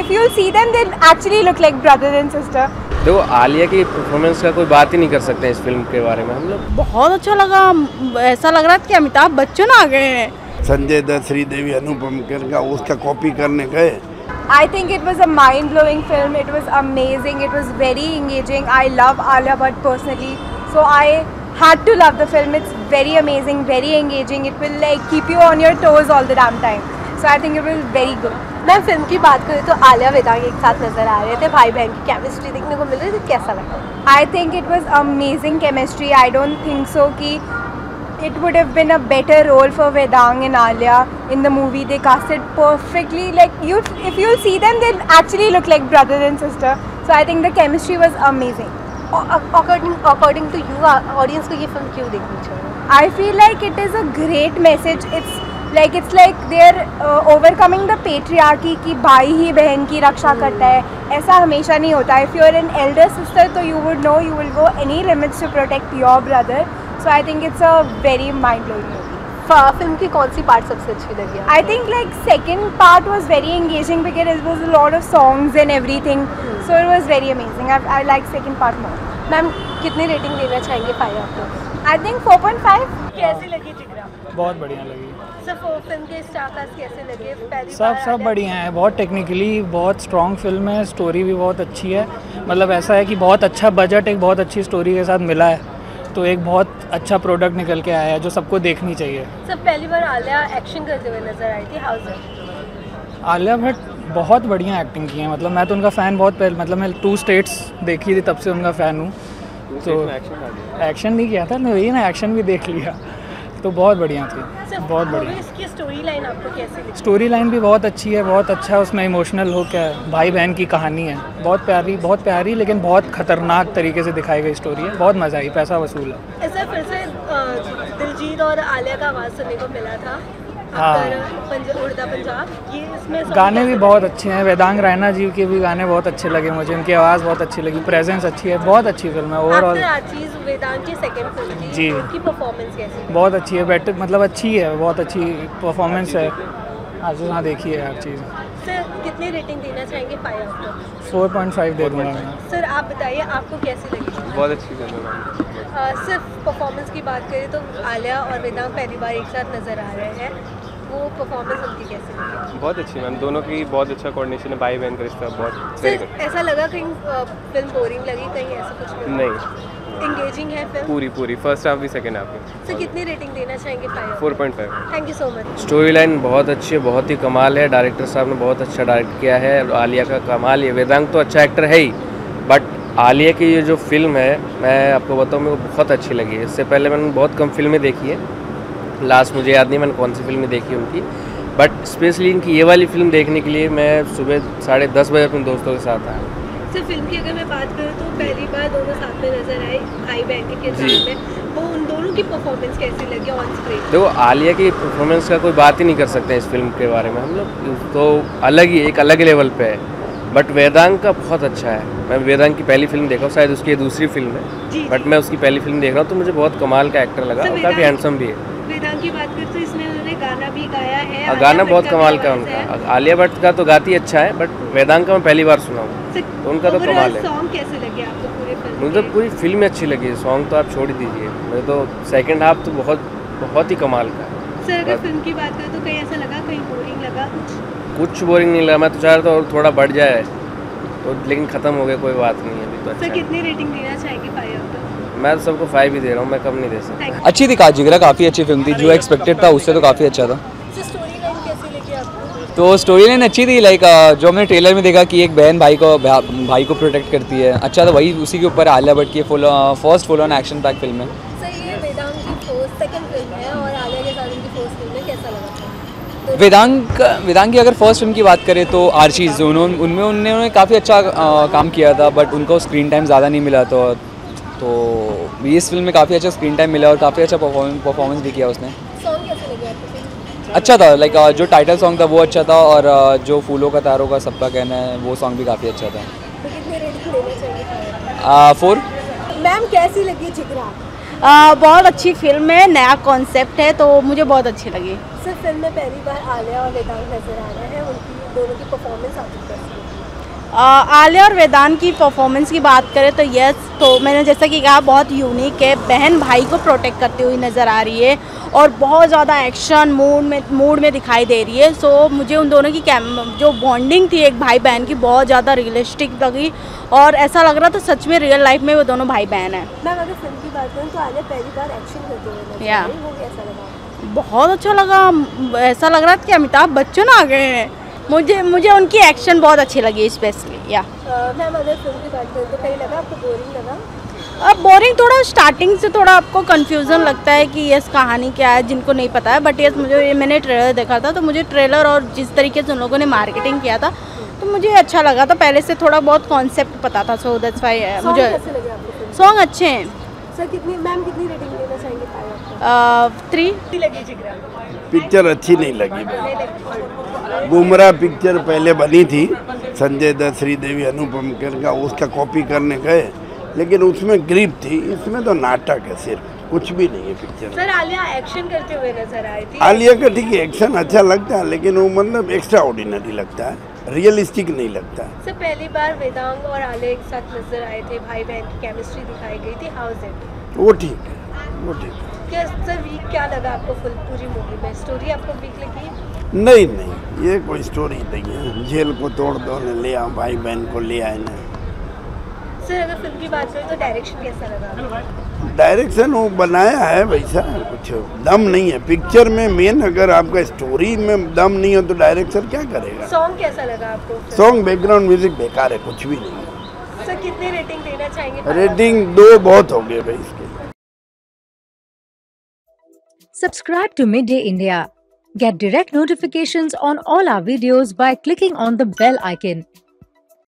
if you'll see them, they'll actually look like brother and sister. देखो आलिया की performance का कोई बात ही नहीं कर सकते इस फिल्म के बारे में हम लोग। बहुत अच्छा लगा, ऐसा लग रहा था कि अमिताभ बच्चन आ गए हैं। संजय दत्त, श्रीदेवी, अनुपम खेर का उसका कॉपी करने गए। I think it was a mind-blowing film. It was amazing. It was very engaging. I love Alia Bhatt personally, so I had to love the film. It's very amazing, very engaging. It will like keep you on your toes all the damn time. So I think it was very good. मैं film की बात करूँ तो आलिया वेदांग एक साथ नजर आ रहे थे, भाई बहन की केमिस्ट्री देखने को मिल रही थी, कैसा लगा? I think it was amazing chemistry. I don't think so कि it would have been a better role for Vedang and Alia in the movie. They casted perfectly. Like if you'll see them, they'll actually look like brother and sister. So I think the chemistry was amazing. According to you, audience को ये film क्यों देखनी चाहिए? I feel like it is a great message. It's like they're overcoming the patriarchy कि भाई ही बहन की रक्षा करता है. ऐसा हमेशा नहीं होता. If you're an elder sister, तो you would know you will go any limits to protect your brother. So I think it's a very mind-blowing movie. Film की कौन सी पार्ट सबसे अच्छी लगी? I think like second part was very engaging because it was a lot of songs and everything. So it was very amazing. I like second part more. Ma'am कितनी rating देना चाहेंगे 5 आपको? I think 4.5. कैसी लगी जिगरा? बहुत बढ़िया लगी। सब फिल्म के स्टार कास्ट कैसे लगे? पहली सब बढ़िया है, बहुत टेक्निकली बहुत स्ट्रॉन्ग फिल्म है, स्टोरी भी बहुत अच्छी है। मतलब ऐसा है कि बहुत अच्छा बजट एक बहुत अच्छी स्टोरी के साथ मिला है, तो एक बहुत अच्छा प्रोडक्ट निकल के आया है जो सबको देखनी चाहिए। सब पहली बार आलिया एक्शन करते हुए नजर आई थी, हाउ इज? आलिया भट्ट बहुत बढ़िया एक्टिंग की है। मतलब मैं तो उनका फ़ैन बहुत पहले, मतलब मैं 2 स्टेट्स देखी थी तब से उनका फ़ैन हूँ। तो एक्शन नहीं किया था ना, वही ना, एक्शन भी देख लिया, तो बहुत बढ़िया थी, बहुत बढ़िया। इसकी स्टोरी लाइन आपको कैसी लगी? स्टोरी लाइन भी बहुत अच्छी है, बहुत अच्छा, उसमें इमोशनल हो क्या भाई बहन की कहानी है, बहुत प्यारी लेकिन बहुत खतरनाक तरीके से दिखाई गई स्टोरी है, बहुत मज़ा आई, पैसा वसूल है। ऐसा फिर से दिलजीत और आलिया का आवाज़ सुनने को मिला था। हाँ, उड़दा पंजाब, ये इसमें गाने भी बहुत अच्छे हैं। वेदांग रैना जी के भी गाने बहुत अच्छे लगे मुझे, उनकी आवाज़ बहुत अच्छी लगी, प्रेजेंस अच्छी है, बहुत अच्छी फिल्म है ओवरऑल। चीज़ वेदांग की सेकंड फिल्म थी जी, उनकी परफॉर्मेंस कैसी? बहुत अच्छी है, बेटर मतलब अच्छी है, बहुत अच्छी परफॉर्मेंस है। आज हाँ देखिए हर चीज़। सर कितनी रेटिंग देना चाहेंगे 5 आपको? 4.5 दे दूँगा मैं। सर आप बताइए आपको कैसी लगी? बहुत अच्छी फिल्म है। सिर्फ परफॉर्मेंस की बात करें तो आलिया और वेदांग पहली बार एक साथ नज़र आ रहे हैं, वो परफॉर्मेंस उनकी कैसी लगी? बहुत अच्छी मैम, दोनों की बहुत अच्छा कोऑर्डिनेशन है, भाई बहन का रिश्ता बहुत वेरी गुड। ऐसा लगा कहीं फिल्म बोरिंग लगी, कहीं ऐसा कुछ नहीं, एंगेजिंग है फिल्म पूरी फर्स्ट हाफ भी सेकंड हाफ भी। सर कितनी रेटिंग देना चाहेंगे? 4.5। Thank you so much. Story line बहुत अच्छी है, बहुत ही कमाल है, डायरेक्टर साहब ने बहुत अच्छा डायरेक्ट किया है। आलिया का कमाल है, वेदांग तो अच्छा एक्टर है ही, बट आलिया की ये जो फिल्म है मैं आपको बताऊँ मेरे को बहुत अच्छी लगी है। इससे पहले मैंने बहुत कम फिल्में देखी है, लास्ट मुझे याद नहीं मैंने कौन सी फिल्में देखी उनकी, बट स्पेशली इनकी ये वाली फिल्म देखने के लिए मैं सुबह 10:30 बजे अपने दोस्तों के साथ आया। सर फिल्म की अगर मैं बात करूँ तो पहली बार दोनों साथ में नजर आए, भाई बहन के किरदार में, वो उन दोनों की परफॉर्मेंस कैसी लगी ऑन स्क्रीन? देखो आलिया की परफॉर्मेंस का कोई बात ही नहीं कर सकते इस फिल्म के बारे में हम लोग, तो एक अलग लेवल पे है, बट वेदांग का बहुत अच्छा है। मैं वेदांग की पहली फिल्म देखा हूँ, शायद उसकी ये दूसरी फिल्म है, बट मैं उसकी पहली फिल्म देख रहा हूँ, तो मुझे बहुत कमाल का एक्टर लगा और काफ़ी हैंडसम भी है। वेदांग की बात करें तो इसमें उन्होंने गाना भी गाया है, गाना बहुत कमाल का उनका। आलिया भट्ट का तो गाती अच्छा है, बट वेदांग का मैं पहली बार सुना हूँ, तो उनका तो कमाल है। सॉन्ग कैसे लगे आपको पूरे फिल्म? मुझे तो पूरी फिल्म अच्छी लगी, सॉन्ग तो आप छोड़ दीजिए, मुझे तो सेकंड हाफ तो बहुत ही कमाल का है। सर अगर फिल्म की बात करें तो कहीं ऐसा लगा, कहीं बोरिंग लगा? कुछ बोरिंग नहीं लगा, मैं तो चाह रहा था और थोड़ा बढ़ जाए, तो लेकिन ख़त्म हो गया, कोई बात नहीं है अभी तो। सर कितनी रेटिंग देना चाहेंगे 5 आपको? मैं तो सबको 5 ही दे रहा हूँ, मैं कम नहीं दे सकता। अच्छी थी जिगरा, काफ़ी अच्छी फिल्म थी, जो एक्सपेक्टेड था उससे तो काफ़ी अच्छा था। स्टोरी लाइन कैसी लगी आपको? तो स्टोरी लाइन अच्छी थी, लाइक जो हमने ट्रेलर में देखा कि एक बहन भाई को प्रोटेक्ट करती है, अच्छा था वही, उसी के ऊपर आलिया भट्ट की first full on action pack film है। सर ये वेदांग की सेकंड फिल्म है और आलिया के साथ उनकी फर्स्ट फिल्म है, कैसा लगा? वेदांग की अगर फर्स्ट फिल्म की बात करें तो आर्चीज़, उनमें उन्होंने काफ़ी अच्छा काम किया था, बट उनको स्क्रीन टाइम ज़्यादा नहीं मिला, तो इस फिल्म में काफ़ी अच्छा स्क्रीन टाइम मिला और काफ़ी अच्छा परफॉर्मेंस भी किया उसने। सॉन्ग कैसे लगे आपको? अच्छा था, लाइक जो टाइटल सॉन्ग था वो अच्छा था, और जो फूलों का तारों का सबका कहना है वो सॉन्ग भी काफ़ी अच्छा था। तो कितने रेटिंग देना चाहिए? 4। मैम कैसी लगी जिगरा? बहुत अच्छी फिल्म है, नया कॉन्सेप्ट है, तो मुझे बहुत अच्छी लगी। सिर्फ फिल्म में पहली बार आलिया और वेदांग नजर आ रहे हैं, उनकी दोनों की परफॉर्मेंस आपको कैसी लगी? आलिया और वेदांत की परफॉर्मेंस की बात करें तो यस, तो मैंने जैसा कि कहा बहुत यूनिक है, बहन भाई को प्रोटेक्ट करती हुई नज़र आ रही है और बहुत ज़्यादा एक्शन मूड में दिखाई दे रही है। सो मुझे उन दोनों की जो बॉन्डिंग थी एक भाई बहन की बहुत ज़्यादा रियलिस्टिक लगी और ऐसा लग रहा था सच में रियल लाइफ में वो दोनों भाई बहन हैं। मैम अगर फिल्म की बात करें तो आलिया पहली बार एक्शन करते हुए नजर या। आई, वो कैसा लगा? बहुत अच्छा लगा, ऐसा लग रहा था कि अमिताभ बच्चन आ गए हैं। मुझे उनकी एक्शन बहुत अच्छी लगी स्पेशली। या मैम अगर फिल्म की बात करें तो कहीं लगा आपको बोरिंग लगा? अब बोरिंग थोड़ा स्टार्टिंग से थोड़ा आपको कंफ्यूजन लगता है कि यस कहानी क्या है जिनको नहीं पता है, बट यस मैंने ट्रेलर देखा था तो मुझे ट्रेलर और जिस तरीके से उन लोगों ने मार्केटिंग किया था तो मुझे अच्छा लगा था, पहले से थोड़ा बहुत कॉन्सेप्ट पता था। सो दैट्स व्हाई मुझे कैसे लगे आपको फिल्म? सॉन्ग अच्छे हैं। सर कितनी रेटिंग देना चाहेंगे आपको? 3 लगी जिगरा? पिक्चर अच्छी नहीं लगी भाई। बुमराह पिक्चर पहले बनी थी संजय दत्त, श्रीदेवी, अनुपम खेर का, उसका कॉपी करने गए लेकिन उसमें ग्रिप थी, इसमें तो नाटक है, सिर्फ कुछ भी नहीं है पिक्चर। सर आलिया एक्शन करते हुए नजर आई थी। आलिया का ठीक है एक्शन अच्छा लगता है लेकिन वो मतलब एक्स्ट्रा ऑर्डिनरी लगता है, रियलिस्टिक नहीं लगता है। सर पहली बार वेदांग और आलिया एक साथ नजर आए थे, भाई बहन की केमिस्ट्री दिखाई गई थी, हाउ इज इट? वो ठीक है, वो ठीक है। क्या सर वीक क्या लगा आपको पूरी मूवी में? स्टोरी आपको वीक लगी? नहीं, ये कोई स्टोरी नहीं है, जेल को तोड़ दो ने ले आओ, भाई बहन को ले आए ना। सर अगर फिल्म की बात करें तो डायरेक्शन कैसा लगा? डायरेक्शन वो बनाया है वैसा, कुछ दम नहीं है पिक्चर में। मेन अगर आपका स्टोरी में दम नहीं हो तो डायरेक्टर क्या करेगा? सॉन्ग कैसा लगा आपको? सॉन्ग बैकग्राउंड म्यूजिक बेकार है, कुछ भी नहीं है। सर कितने रेटिंग देना चाहेंगे? रेटिंग 2 बहुत हो गए भाई इसके। Subscribe to Midday India. Get direct notifications on all our videos by clicking on the bell icon.